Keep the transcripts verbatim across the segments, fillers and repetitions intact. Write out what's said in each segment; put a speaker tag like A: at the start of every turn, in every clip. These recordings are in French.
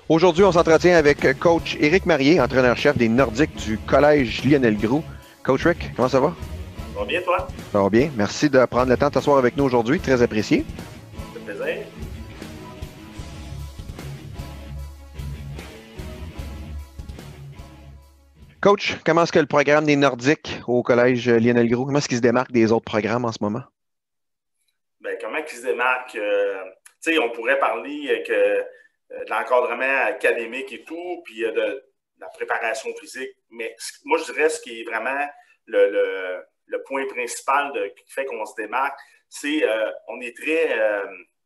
A: Aujourd'hui, on s'entretient avec coach Éric Marié, entraîneur-chef des Nordiques du Collège Lionel Groulx. Coach Rick, comment ça va?
B: Ça va bien, toi?
A: Ça va bien. Merci de prendre le temps de t'asseoir avec nous aujourd'hui. Très apprécié.
B: Ça fait plaisir.
A: Coach, comment est-ce que le programme des Nordiques au Collège Lionel Groulx, comment est-ce qu'il se démarque des autres programmes en ce moment?
B: Bien, comment il se démarque? Euh, tu sais, on pourrait parler que, euh, de l'encadrement académique et tout, puis euh, de, de la préparation physique. Mais moi, je dirais ce qui est vraiment le, le, le point principal de, qui fait qu'on se démarque, c'est euh, on est très euh,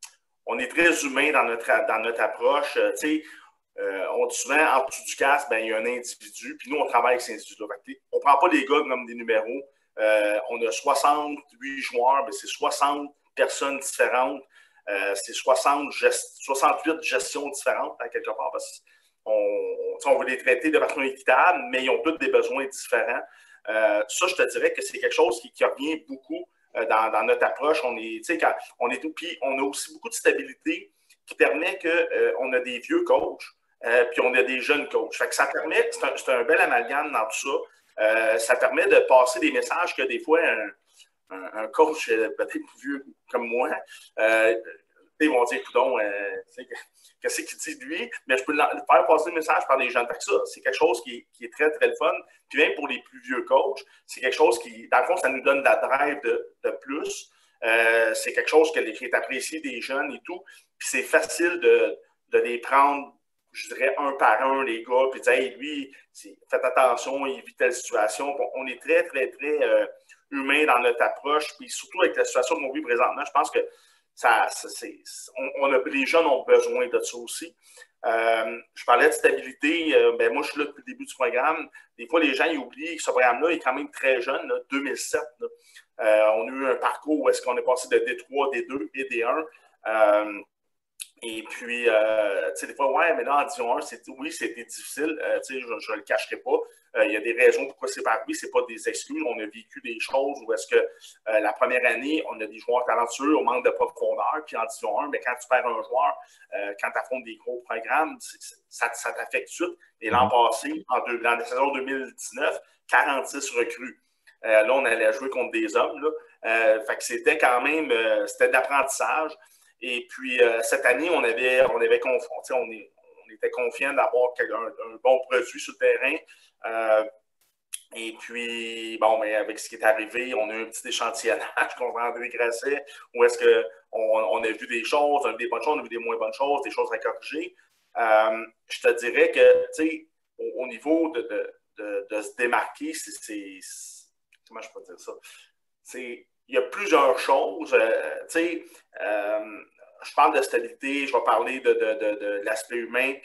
B: on est très humain dans notre, dans notre approche. Euh, tu sais, euh, on dit souvent, en dessous du casque, ben, il y a un individu, puis nous, on travaille avec cet individu-là. On ne prend pas les gars comme des numéros. Euh, on a soixante-huit joueurs, ben, c'est soixante personnes différentes. Euh, c'est soixante gest soixante-huit gestions différentes, à quelque part, parce qu'on on veut les traiter de façon équitable, mais ils ont tous des besoins différents. Euh, ça, je te dirais que c'est quelque chose qui, qui revient beaucoup euh, dans, dans notre approche. On est, tu sais, quand on est tout, puis on a aussi beaucoup de stabilité qui permet qu'on euh, a des vieux coachs, euh, puis on a des jeunes coachs. Fait que ça permet, c'est un, un bel amalgame dans tout ça. Euh, ça permet de passer des messages que des fois, un, un, un coach peut-être plus vieux comme moi, euh, ils vont dire, coudonc, euh, qu'est-ce qu'il dit de lui? Mais je peux faire passer le message par les jeunes. Fait que ça, c'est quelque chose qui est, qui est très, très le fun. Puis même pour les plus vieux coachs, c'est quelque chose qui, dans le fond, ça nous donne de la drive de, de plus. Euh, c'est quelque chose qui est apprécié des jeunes et tout. Puis c'est facile de, de les prendre, je dirais, un par un, les gars, puis dire, hey, lui, faites attention, il vit telle situation. On est très, très, très euh, humain dans notre approche. Puis surtout avec la situation qu'on vit présentement, je pense que ça, ça c'est, on, on a, les jeunes ont besoin de ça aussi. Euh, je parlais de stabilité. Euh, ben moi, je suis là depuis le début du programme. Des fois, les gens ils oublient que ce programme-là est quand même très jeune, là, deux mille sept. Là. Euh, on a eu un parcours où est-ce qu'on est passé de D trois, D deux et D un. Euh, et puis, euh, tu sais, des fois, ouais, mais là, en Division un, oui, c'était difficile. Euh, tu sais, je ne le cacherai pas. Il euh, y a des raisons pourquoi c'est pas arrivé. Ce n'est pas des excuses. On a vécu des choses où est-ce que euh, la première année, on a des joueurs talentueux, on manque de profondeur. Puis en Division un, mais quand tu perds un joueur, euh, quand tu affrontes des gros programmes, ça, ça t'affecte tout de suite. Et l'an passé, en deux, dans la saison deux mille dix-neuf, quarante-six recrues. Euh, là, on allait jouer contre des hommes. Là. Euh, fait que c'était quand même, euh, c'était de l'apprentissage. Et puis, euh, cette année, on avait, on avait confronté, on, est, on était confiant d'avoir un, un bon produit sur le terrain. Euh, et puis, bon, mais avec ce qui est arrivé, on a eu un petit échantillonnage contre André Grasset, où est-ce qu'on on a vu des choses, on a vu des bonnes choses, on a vu des moins bonnes choses, des choses à corriger. Euh, je te dirais que, tu sais, au, au niveau de, de, de, de se démarquer, c'est, comment je peux dire ça? C'est, il y a plusieurs choses. Euh, tu sais, euh, je parle de stabilité, je vais parler de, de, de, de l'aspect humain.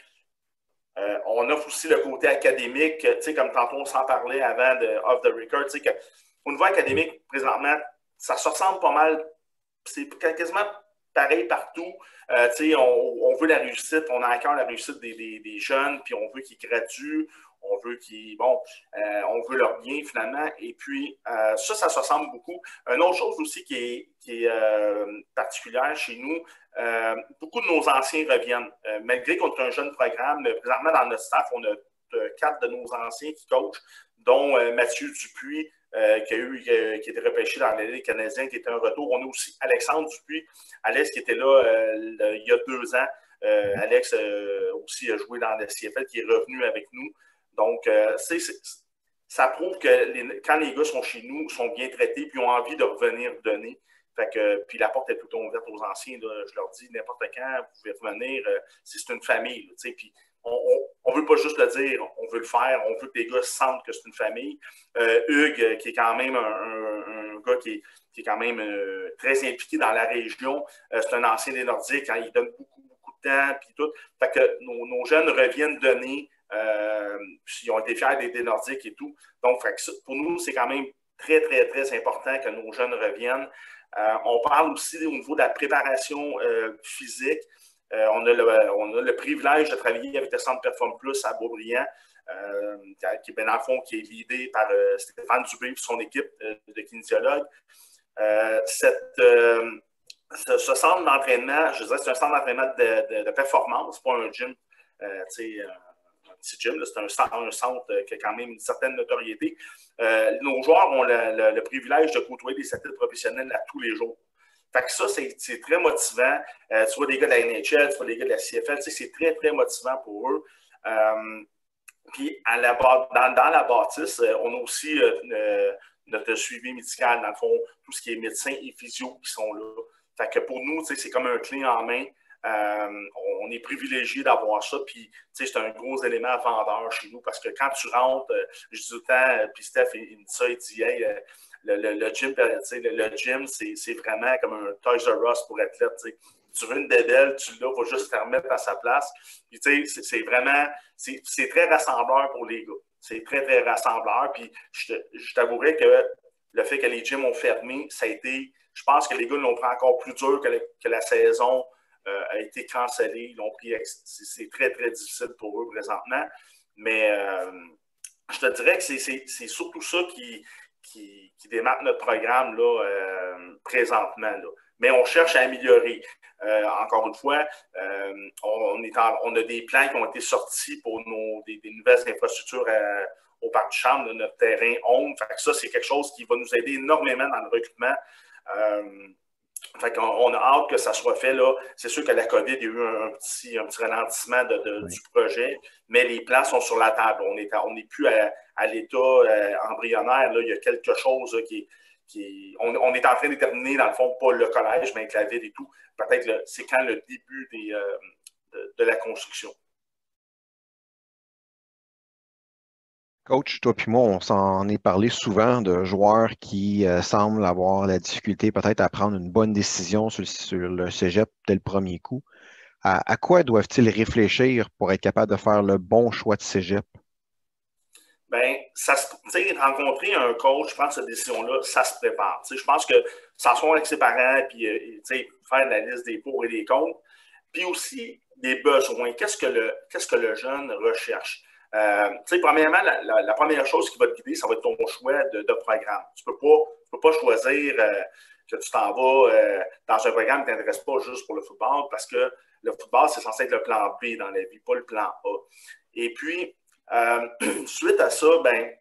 B: Euh, on offre aussi le côté académique, tu sais, comme tantôt on s'en parlait avant de Off the Record, tu sais, qu'au niveau académique, présentement, ça se ressemble pas mal, c'est quasiment pareil partout. Euh, tu sais, on, on veut la réussite, on a à cœur la réussite des, des, des jeunes, puis on veut qu'ils graduent, on veut qu'ils, bon, euh, on veut leur bien finalement, et puis euh, ça, ça se ressemble beaucoup. Une autre chose aussi qui est, qui est euh, particulière chez nous, euh, beaucoup de nos anciens reviennent. Euh, malgré qu'on est un jeune programme, présentement dans notre staff, on a euh, quatre de nos anciens qui coachent, dont euh, Mathieu Dupuis, euh, qui a eu, euh, qui était repêché dans la Ligue canadienne, qui était un retour. On a aussi Alexandre Dupuis, Alex qui était là euh, le, il y a deux ans. Euh, Alex euh, aussi a joué dans la C F L, qui est revenu avec nous. Donc, euh, c'est, c'est, ça prouve que les, quand les gars sont chez nous, sont bien traités, puis ont envie de revenir donner. Fait que, puis la porte est plutôt ouverte aux anciens. Là, je leur dis, n'importe quand, vous pouvez revenir. Euh, si c'est une famille, là, tu sais, puis on ne veut pas juste le dire, on veut le faire. On veut que les gars sentent que c'est une famille. Euh, Hugues, qui est quand même un, un, un gars qui est, qui est quand même euh, très impliqué dans la région, euh, c'est un ancien des Nordiques, hein, il donne beaucoup, beaucoup de temps, puis tout. Fait que nos, nos jeunes reviennent donner. Euh, puis ils ont été fiers des, des Nordiques et tout. Donc, fait que pour nous, c'est quand même très, très, très important que nos jeunes reviennent. Euh, on parle aussi au niveau de la préparation euh, physique. Euh, on, a le, on a le privilège de travailler avec le Centre Perform Plus à Beaubriand, euh, qui est bien dans le fond, qui est l'idée par euh, Stéphane Dubé et son équipe euh, de kinésiologues. Euh, cette, euh, ce, ce centre d'entraînement, je dirais, c'est un centre d'entraînement de, de, de performance, pas un gym. euh, tu sais, un petit gym, c'est un, un centre qui a quand même une certaine notoriété. Euh, nos joueurs ont le, le, le privilège de côtoyer des athlètes professionnels à tous les jours. Fait que ça, c'est très motivant. Euh, tu vois des gars de la N H L, tu vois des gars de la C F L, c'est très, très motivant pour eux. Euh, Puis, à la, dans, dans la bâtisse, on a aussi euh, notre suivi médical, dans le fond, tout ce qui est médecins et physio qui sont là. Fait que pour nous, c'est comme un clé en main. Euh, on est privilégié d'avoir ça. Puis, c'est un gros élément vendeur chez nous parce que quand tu rentres, euh, je dis tout le temps, puis Steph, il, il me dit ça, il dit, hey, euh, le, le, le gym, le, le gym c'est vraiment comme un Toys R Us pour athlètes. T'sais. Tu veux une bébelle, tu l'as, il faut juste te remettre à sa place. Puis, tu sais, c'est vraiment, c'est très rassembleur pour les gars. C'est très, très rassembleur. Puis, je, je t'avouerais que le fait que les gyms ont fermé, ça a été, je pense que les gars l'ont pris encore plus dur que, le, que la saison euh, a été cancellée. Ils l'ont pris, c'est très, très difficile pour eux présentement. Mais euh, je te dirais que c'est surtout ça qui, qui, qui démarque notre programme là, euh, présentement. Là. Mais on cherche à améliorer. Euh, encore une fois, euh, on, est en, on a des plans qui ont été sortis pour nos, des, des nouvelles infrastructures à, au Parc du Charme, de notre terrain home. Fait que ça, c'est quelque chose qui va nous aider énormément dans le recrutement. Euh, fait qu'on on a hâte que ça soit fait. C'est sûr que la COVID, il y a eu un, un, petit, un petit ralentissement de, de, oui. du projet, mais les plans sont sur la table. On n'est on est plus à, à l'état euh, embryonnaire. Là. Il y a quelque chose là, qui est Qui, on, on est en train de déterminer, dans le fond, pas le collège, mais avec la ville et tout. Peut-être c'est quand le début des, euh, de, de la construction.
A: Coach, toi puis moi, on s'en est parlé souvent de joueurs qui euh, semblent avoir la difficulté peut-être à prendre une bonne décision sur, sur le cégep dès le premier coup. À, à quoi doivent-ils réfléchir pour être capables de faire le bon choix de cégep?
B: Bien, ça se, rencontrer un coach, prendre cette décision-là, ça se prépare. T'sais, je pense que s'asseoir avec ses parents, puis euh, faire la liste des pour et des contre, puis aussi des besoins. Qu'est-ce que le, qu'est-ce que le jeune recherche? Euh, premièrement, la, la, la première chose qui va te guider, ça va être ton choix de, de programme. Tu ne peux, peux pas choisir euh, que tu t'en vas euh, dans un programme qui ne t'intéresse pas juste pour le football, parce que le football, c'est censé être le plan B dans la vie, pas le plan A. Et puis, Euh, suite à ça, ben,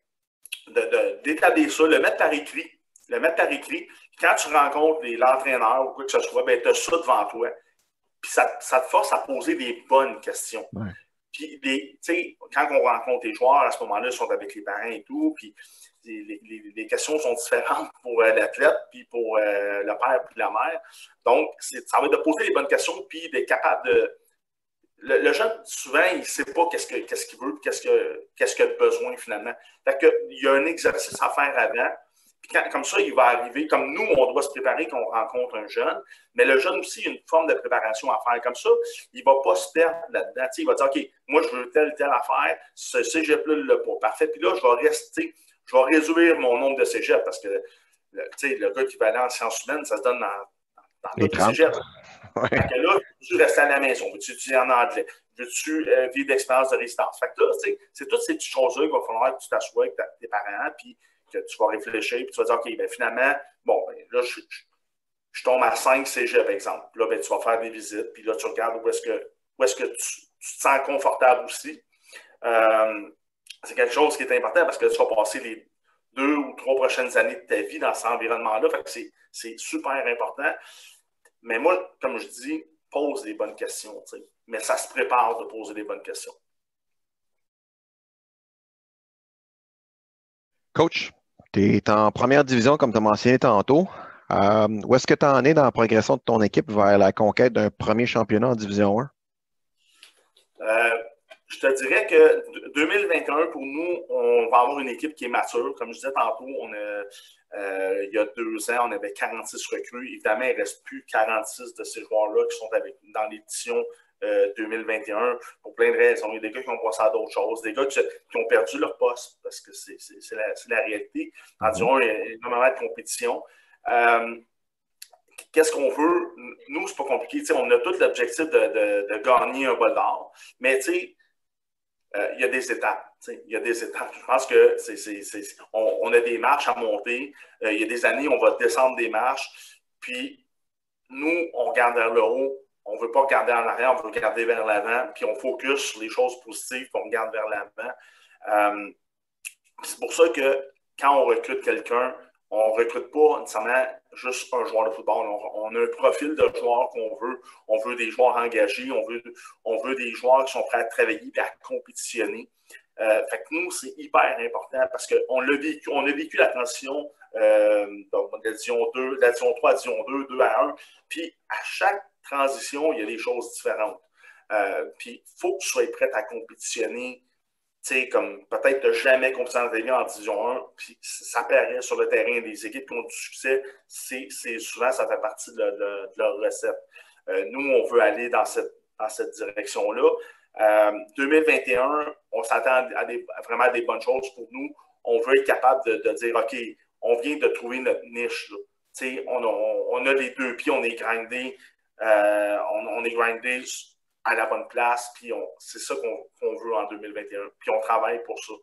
B: d'établir ça, le mettre par écrit. Le mettre par écrit. Quand tu rencontres l'entraîneur ou quoi que ce soit, ben, tu as ça devant toi. Puis ça, ça te force à poser des bonnes questions.
A: Ouais.
B: Puis, tu sais, quand on rencontre les joueurs, à ce moment-là, ils sont avec les parents et tout. Puis, les, les, les questions sont différentes pour euh, l'athlète, puis pour euh, le père, puis la mère. Donc, ça va être de poser les bonnes questions, puis d'être capable de. Le, le jeune, souvent, il ne sait pas qu'est-ce qu'il qu'est-ce qu'il veut, qu'est-ce qu'il qu a besoin finalement. Fait que, il y a un exercice à faire avant. Puis quand, comme ça, il va arriver, comme nous, on doit se préparer quand on rencontre un jeune, mais le jeune aussi, il y a une forme de préparation à faire. Comme ça, il ne va pas se perdre là-dedans. Il va dire, OK, moi, je veux telle, telle affaire, ce cégep-là ne l'a pas. Parfait. Puis là, je vais rester, je vais réduire mon nombre de cégeps parce que le, le gars qui va aller en sciences humaines, ça se donne dans, dans
A: les
B: d'autres cégeps.
A: Ouais.
B: Fait que là, veux-tu rester à la maison? Veux-tu étudier en anglais? Veux-tu euh, vivre d'expérience de résidence? Fait que là, c'est toutes ces petites choses-là qu'il va falloir que tu t'assoies avec ta, tes parents, puis que tu vas réfléchir, puis tu vas dire, OK, ben finalement, bon, ben, là, je, je, je tombe à cinq cégep, par exemple. Puis là, ben, tu vas faire des visites, puis là, tu regardes où est-ce que, où est-ce que tu, tu te sens confortable aussi. Euh, c'est quelque chose qui est important parce que tu vas passer les deux ou trois prochaines années de ta vie dans cet environnement-là. Fait que c'est super important. Mais moi, comme je dis, pose des bonnes questions. T'sais. Mais ça se prépare de poser des bonnes questions.
A: Coach, tu es en première division, comme tu as mentionné tantôt. Euh, où est-ce que tu en es dans la progression de ton équipe vers la conquête d'un premier championnat en Division un?
B: Euh, je te dirais que deux mille vingt et un, pour nous, on va avoir une équipe qui est mature. Comme je disais tantôt, on a, euh, il y a deux ans, on avait quarante-six recrues. Évidemment, il ne reste plus quarante-six de ces joueurs-là qui sont avec, dans l'édition euh, deux mille vingt et un pour plein de raisons. Il y a des gars qui ont passé à d'autres choses, des gars qui, qui ont perdu leur poste parce que c'est la, la réalité. En disant, il y a énormément de compétition. Euh, Qu'est-ce qu'on veut? Nous, c'est pas compliqué. T'sais, on a tout l'objectif de, de, de gagner un bol d'or, mais euh, il y a des étapes. Il y a des étapes. Je pense que c'est, c'est, c'est, on, on a des marches à monter. Euh, il y a des années, on va descendre des marches. Puis, nous, on regarde vers le haut. on ne veut pas regarder en arrière, on veut regarder vers l'avant, puis on focus sur les choses positives, puis on regarde vers l'avant. Euh, c'est pour ça que quand on recrute quelqu'un, on ne recrute pas nécessairement juste un joueur de football. On, on a un profil de joueur qu'on veut. On veut des joueurs engagés, on veut, on veut des joueurs qui sont prêts à travailler et à compétitionner. Euh, fait que nous, c'est hyper important parce qu'on a vécu, on a vécu la transition euh, de la division deux, de la division trois à la division deux, deux à un. Puis à chaque transition, il y a des choses différentes. Euh, puis il faut que tu sois prêt à compétitionner. Tu sais, comme peut-être tu n'as jamais compétitionné en division un, puis ça paraît sur le terrain. Des équipes qui ont du succès, c'est, c'est souvent, ça fait partie de, de, de leur recette. Euh, nous, on veut aller dans cette, dans cette direction-là. Euh, deux mille vingt et un, on s'attend à, des, à vraiment des bonnes choses pour nous. On veut être capable de, de dire, OK, on vient de trouver notre niche. On, on, on a les deux pieds, on est grindé, euh, on, on est grindé à la bonne place, puis c'est ça qu'on qu'on veut en deux mille vingt et un, puis on travaille pour ça.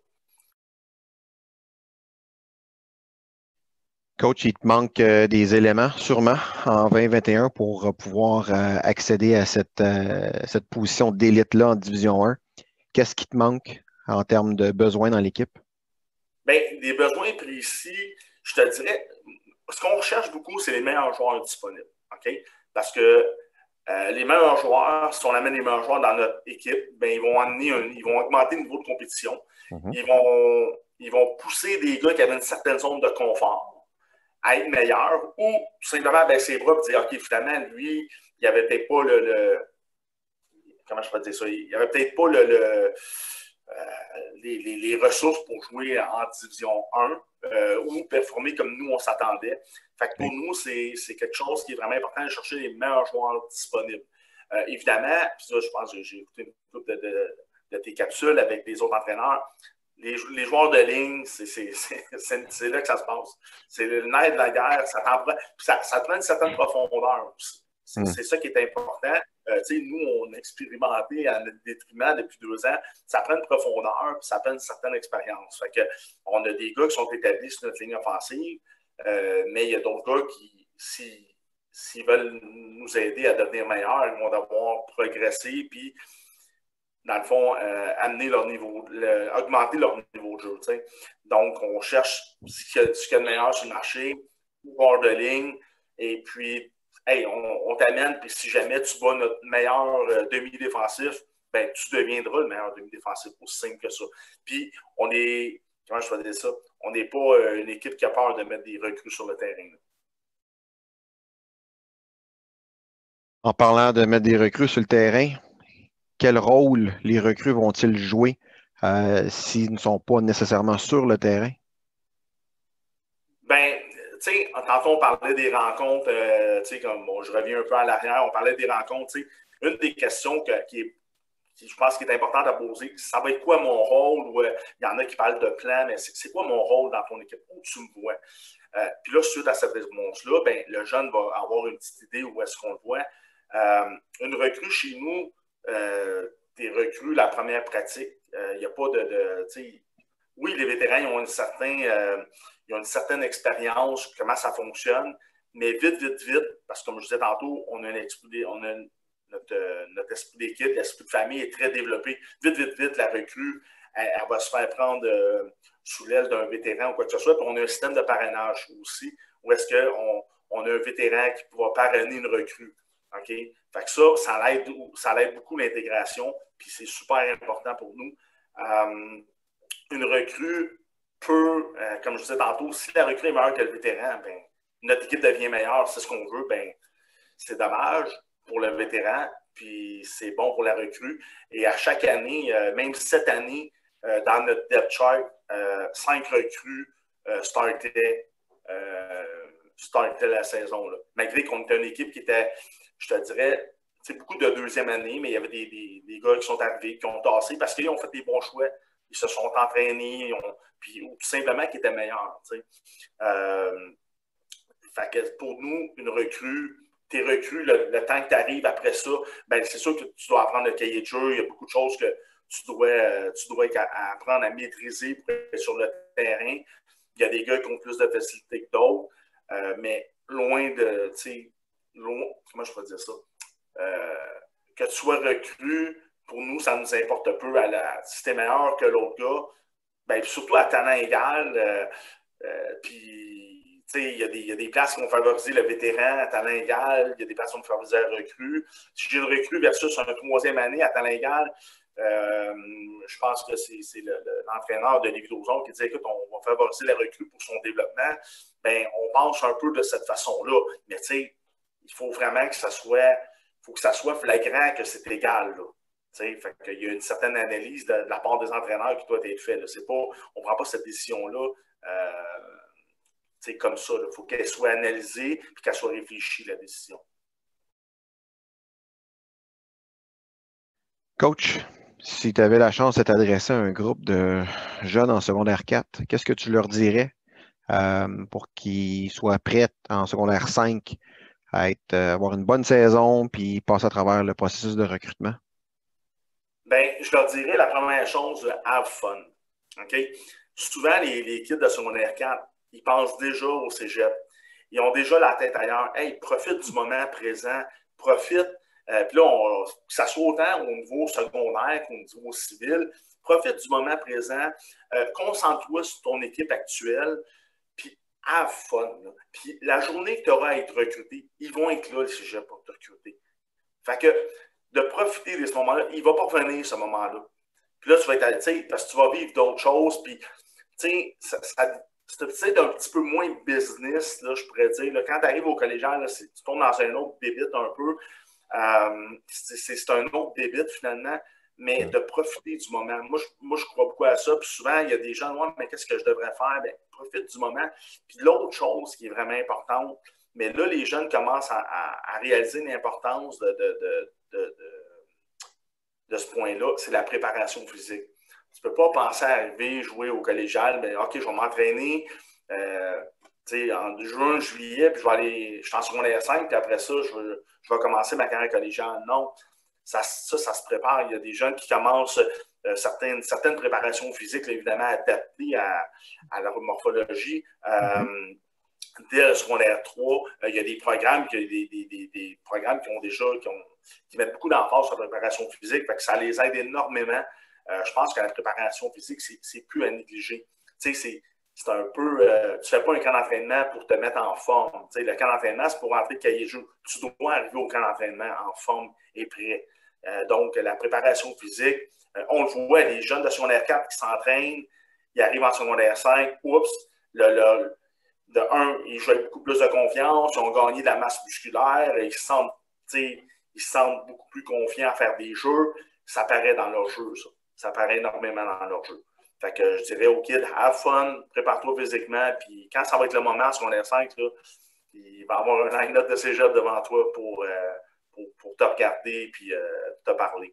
A: Coach, il te manque euh, des éléments, sûrement, en vingt vingt et un pour euh, pouvoir euh, accéder à cette, euh, cette position d'élite-là en Division un. Qu'est-ce qui te manque en termes de besoins dans l'équipe?
B: Bien, des besoins précis, je te dirais, ce qu'on recherche beaucoup, c'est les meilleurs joueurs disponibles. OK? Parce que euh, les meilleurs joueurs, si on amène les meilleurs joueurs dans notre équipe, bien, ils vont amener un, ils vont augmenter le niveau de compétition. Mm-hmm. Ils vont, ils vont pousser des gars qui avaient une certaine zone de confort à être meilleurs, ou tout simplement baisser les bras et dire, OK, finalement, lui, il n'y avait peut-être pas le, le, comment je peux dire ça, il n'y avait peut-être pas le, le euh, les, les, les ressources pour jouer en Division un euh, ou performer comme nous, on s'attendait. Fait que pour oui. nous, c'est, c'est quelque chose qui est vraiment important de chercher les meilleurs joueurs disponibles. Euh, évidemment, puis ça, je pense que j'ai écouté une couple de, de, de tes capsules avec des autres entraîneurs. Les, les joueurs de ligne, c'est, c'est, c'est, c'est, c'est là que ça se passe. C'est le nerf de la guerre, ça t'en prend, ça, ça te prend une certaine profondeur aussi. C'est, mm. c'est ça qui est important. Euh, nous, on a expérimenté à notre détriment depuis deux ans. Ça prend une profondeur, puis ça prend une certaine expérience. Fait que, on a des gars qui sont établis sur notre ligne offensive, euh, mais il y a d'autres gars qui, si, s'ils veulent nous aider à devenir meilleurs, ils vont devoir progresser, puis dans le fond, euh, amener leur niveau, le, augmenter leur niveau de jeu. T'sais. Donc, on cherche ce qu'il y a, ce qu'il y a de meilleur sur le marché, bord de ligne, et puis, hey, on, on t'amène, puis si jamais tu bats notre meilleur euh, demi-défensif, ben, tu deviendras le meilleur demi-défensif, aussi simple que ça. Puis, on est, comment je peux dire ça, on n'est pas euh, une équipe qui a peur de mettre des recrues sur le terrain. Là.
A: En parlant de mettre des recrues sur le terrain, quel rôle les recrues vont-ils jouer euh, s'ils ne sont pas nécessairement sur le terrain?
B: Ben, tu sais, tantôt on parlait des rencontres, euh, tu sais, comme bon, je reviens un peu à l'arrière, on parlait des rencontres, tu sais. Une des questions que, qui est, qui, je pense, qui est importante à poser, ça va être quoi mon rôle? Ou il euh, y en a qui parlent de plan, mais c'est, c'est quoi mon rôle dans ton équipe? Où tu me vois? Euh, puis là, suite à cette réponse-là, ben, le jeune va avoir une petite idée où est-ce qu'on le voit. Euh, une recrue chez nous, euh, des recrues, la première pratique, il euh, n'y a pas de, de tu sais, oui, les vétérans, ils ont une certaine, euh, ils ont une certaine expérience, comment ça fonctionne, mais vite, vite, vite, parce que comme je disais tantôt, on a, un esprit, on a une, notre, notre esprit d'équipe, l'esprit de famille est très développé. Vite, vite, vite, la recrue, elle, elle va se faire prendre euh, sous l'aile d'un vétéran ou quoi que ce soit. Puis on a un système de parrainage aussi, où est-ce qu'on on a un vétéran qui va parrainer une recrue. OK? Fait que ça, ça l'aide, ça l'aide beaucoup l'intégration, puis c'est super important pour nous. Euh, une recrue peut, euh, comme je disais tantôt, si la recrue est meilleure que le vétéran, ben, notre équipe devient meilleure, c'est ce qu'on veut, ben, c'est dommage pour le vétéran, puis c'est bon pour la recrue. Et à chaque année, euh, même cette année, euh, dans notre depth chart, euh, cinq recrues euh, startaient, euh, startaient la saison. Là. Malgré qu'on était une équipe qui était, je te dirais, c'est beaucoup de deuxième année, mais il y avait des, des, des gars qui sont arrivés, qui ont tassé parce qu'ils ont fait des bons choix. Ils se sont entraînés, ont, puis ou tout simplement qu'ils étaient meilleurs. Euh, fait que pour nous, une recrue, tes recrues, le, le temps que tu arrives après ça, ben c'est sûr que tu dois apprendre le cahier de jeu. Il y a beaucoup de choses que tu dois, tu dois apprendre à maîtriser pour être sur le terrain. Il y a des gars qui ont plus de facilité que d'autres, euh, mais loin de, tu sais, loin, comment je peux dire ça? euh, que tu sois recru, pour nous, ça nous importe peu. À la, si tu es meilleur que l'autre gars, ben, surtout à talent égal, euh, euh, puis il y, y a des places qui vont favoriser le vétéran à talent égal, il y a des places qui vont favoriser le recrue. Si j'ai une recrue versus un troisième année à talent égal, euh, je pense que c'est l'entraîneur de Lévis Lauzon qui dit écoute, on va favoriser la recrue pour son développement. Ben, on pense un peu de cette façon-là. Mais tu sais, il faut vraiment que ça soit, faut que ça soit flagrant que c'est égal. Là. Fait qu'il y a une certaine analyse de, de la part des entraîneurs qui doit être faite. Pas, on ne prend pas cette décision-là euh, comme ça. Il faut qu'elle soit analysée et qu'elle soit réfléchie, la décision.
A: Coach, si tu avais la chance de t'adresser à un groupe de jeunes en secondaire quatre, qu'est-ce que tu leur dirais euh, pour qu'ils soient prêts en secondaire cinq à être, euh, avoir une bonne saison puis passer à travers le processus de recrutement?
B: Bien, je leur dirais la première chose, have fun. Okay? Souvent, les, les kids de secondaire quatre, ils pensent déjà au cégep. Ils ont déjà la tête ailleurs. Hey, profite du moment présent. Profite. Euh, puis là, on, que ça soit autant au niveau secondaire qu'au niveau civil, profite du moment présent. Euh, concentre-toi sur ton équipe actuelle. Puis have fun. Là. Puis la journée que tu auras à être recruté, ils vont être là, le cégep, pour te recruter. Fait que de profiter de ce moment-là, il ne va pas revenir ce moment-là. Puis là, tu vas être, tu sais, parce que tu vas vivre d'autres choses, puis, tu sais, ça, ça c'est peut-être un petit peu moins business, là, je pourrais dire. Là, quand tu arrives au collégial, là, tu tombes dans un autre débit un peu. Euh, c'est un autre débit, finalement, mais de profiter du moment. Moi, je, moi, je crois beaucoup à ça. Puis souvent, il y a des gens, ouais, mais qu'est-ce que je devrais faire? Bien, profite du moment. Puis l'autre chose qui est vraiment importante, mais là, les jeunes commencent à, à, à réaliser l'importance de, de, de, de, de, de ce point-là, c'est la préparation physique. Tu ne peux pas penser à arriver, jouer au collégial, mais OK, je vais m'entraîner euh, en juin, juillet, puis je vais aller, je suis en secondaire cinq, puis après ça, je vais, je vais commencer ma carrière collégiale. Non, ça, ça, ça se prépare. Il y a des jeunes qui commencent euh, certaines, certaines préparations physiques, là, évidemment, adaptées à, à leur morphologie. Euh, dès le secondaire trois, euh, il y a des programmes, qui, des, des, des, des programmes qui ont déjà, qui, ont, qui mettent beaucoup d'emphase sur la préparation physique, fait que ça les aide énormément. Euh, je pense que la préparation physique, c'est plus à négliger. Tu sais, c'est un peu, euh, tu ne fais pas un camp d'entraînement pour te mettre en forme. Tu sais, le camp d'entraînement, c'est pour rentrer le cahier de jeu. Tu dois arriver au camp d'entraînement en forme et prêt. Euh, donc, la préparation physique, euh, on le voit, les jeunes de secondaire quatre qui s'entraînent, ils arrivent en secondaire cinq, oups, le, le de un, ils jouent avec beaucoup plus de confiance, ils ont gagné de la masse musculaire, et ils, se sentent, ils se sentent beaucoup plus confiants à faire des jeux. Ça paraît dans leur jeu, ça. Ça paraît énormément dans leur jeu. Fait que je dirais aux kids, have fun, prépare-toi physiquement, puis quand ça va être le moment, si on est cinq, là, il va y avoir un line-up de cégep devant toi pour, euh, pour, pour te regarder et euh, te parler.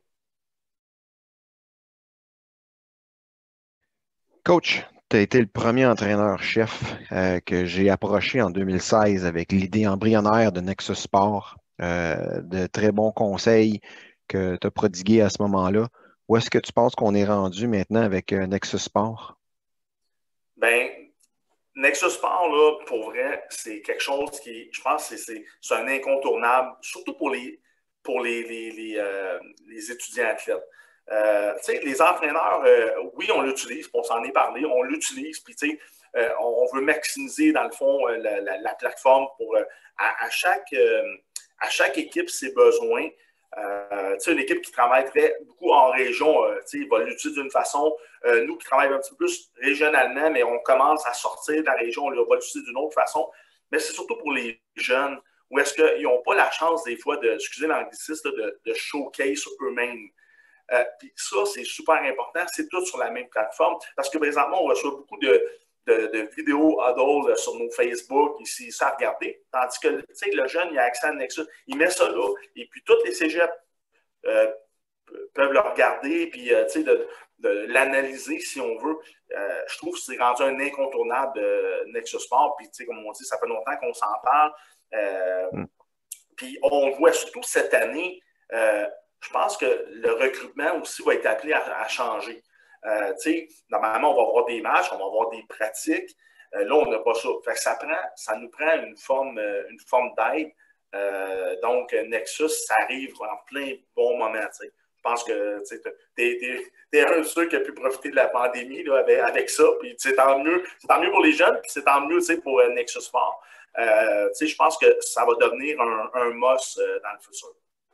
A: Coach, tu as été le premier entraîneur-chef euh, que j'ai approché en deux mille seize avec l'idée embryonnaire de Nexus Sport, euh, de très bons conseils que tu as prodigués à ce moment-là. Où est-ce que tu penses qu'on est rendu maintenant avec euh, Nexus Sport?
B: Bien, Nexus Sport, là, pour vrai, c'est quelque chose qui, je pense, c'est un incontournable, surtout pour les, pour les, les, les, euh, les étudiants athlètes. Euh, les entraîneurs, euh, oui, on l'utilise, on s'en est parlé, on l'utilise, puis euh, on veut maximiser, dans le fond, euh, la, la, la, plateforme pour euh, à, à, chaque, euh, à chaque équipe ses besoins. Euh, une équipe qui travaille très beaucoup en région, euh, va l'utiliser d'une façon. Euh, nous qui travaillons un petit peu plus régionalement, mais on commence à sortir de la région, on va l'utiliser d'une autre façon. Mais c'est surtout pour les jeunes, où est-ce qu'ils n'ont pas la chance des fois de, excusez l'anglicisme, de, de showcase eux-mêmes. Euh, puis ça, c'est super important. C'est tout sur la même plateforme. Parce que présentement, on reçoit beaucoup de, de, de vidéos adultes sur nos Facebook, ici, ça à regarder. Tandis que le jeune, il a accès à Nexus, il met ça là, et puis tous les cégeps euh, peuvent le regarder, puis euh, de, de l'analyser si on veut. Euh, je trouve que c'est rendu un incontournable de Nexus Sport. Puis, comme on dit, ça fait longtemps qu'on s'en parle. Euh, mm. Puis, on voit surtout cette année, euh, je pense que le recrutement aussi va être appelé à, à changer. Euh, normalement, on va avoir des matchs, on va avoir des pratiques. Euh, là, on n'a pas ça. Fait que ça, prend, ça nous prend une forme, une forme d'aide Euh, donc, Nexus, ça arrive en plein bon moment. T'sais. Je pense que tu es un de ceux qui a pu profiter de la pandémie là, avec, avec ça. Puis c'est tant mieux, c'est tant mieux pour les jeunes, puis c'est tant mieux pour euh, Nexus Sport. Euh, je pense que ça va devenir un, un must euh, dans le futur.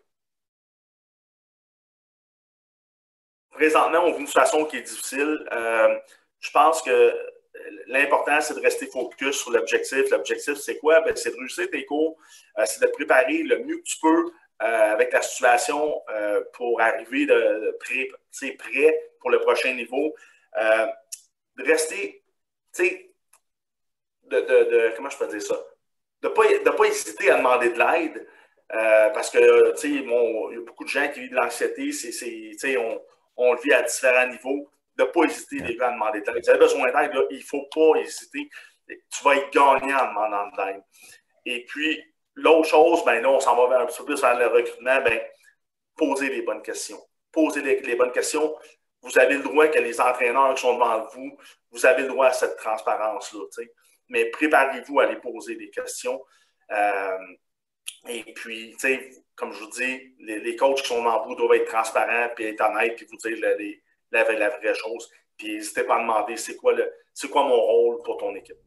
B: Présentement, on vit une situation qui est difficile. Euh, je pense que l'important, c'est de rester focus sur l'objectif. L'objectif, c'est quoi? Ben, c'est de réussir tes cours, euh, c'est de te préparer le mieux que tu peux euh, avec la situation euh, pour arriver de, de prêt, prêt pour le prochain niveau. Euh, de rester, tu sais, de, de, de, comment je peux dire ça? De ne pas, de pas hésiter à demander de l'aide. Euh, parce que, tu sais, bon, il y a beaucoup de gens qui vivent de l'anxiété. C'est, tu sais, on, on le vit à différents niveaux. De ne pas hésiter, les gars, à demander de l'aide. Si vous avez besoin d'aide, là, il ne faut pas hésiter. Tu vas être gagnant en demandant de l'aide. Et puis, l'autre chose, ben là, on s'en va un petit peu plus vers le recrutement, ben, posez les bonnes questions. Posez les, les bonnes questions. Vous avez le droit que les entraîneurs qui sont devant vous, vous avez le droit à cette transparence-là, tu sais. Mais préparez-vous à les poser des questions. Euh, et puis, tu sais, comme je vous dis, les, les coachs qui sont devant vous doivent être transparents, puis être honnêtes, puis vous dire la, la, la vraie chose. Puis n'hésitez pas à demander c'est quoi, le, c'est quoi mon rôle pour ton équipe.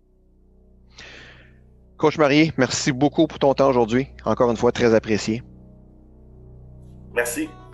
A: Coach Marié, merci beaucoup pour ton temps aujourd'hui. Encore une fois, très apprécié.
B: Merci.